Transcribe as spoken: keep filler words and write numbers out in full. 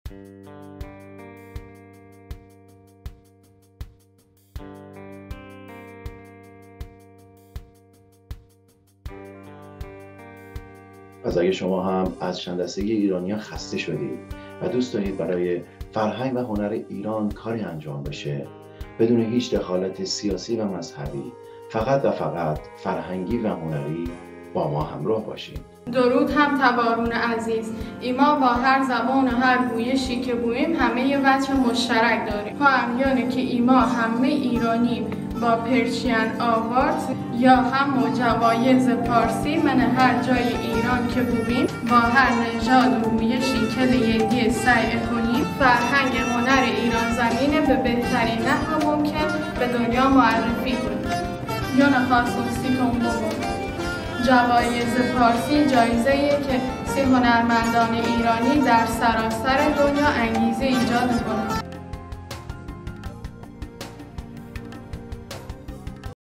پس اگه شما هم از چند دستگی ایرانیان خسته شدید و دوست دارید برای فرهنگ و هنر ایران کاری انجام بشه بدون هیچ دخالت سیاسی و مذهبی، فقط و فقط فرهنگی و هنری، با ما همراه باشید. درود هم تبارون عزیز. ایما با هر زبان و هر گویشی که گوییم همه یه وجه مشترک داریم. همینه که ایما همه ایرانی با پرشین آوارد یا هم جوایز پارسی من هر جای ایران که بودیم با هر نژاد و گویشی که لیدی سعی کنیم فرهنگ هنر ایران زمینه به بهترین نحو ممکن به دنیا معرفی کنیم. یا نخواستون سیتون بگم جوایز پارسی جایزه‌ایه که سی هنرمندان ایرانی در سراسر دنیا انگیزه ایجاد کنند.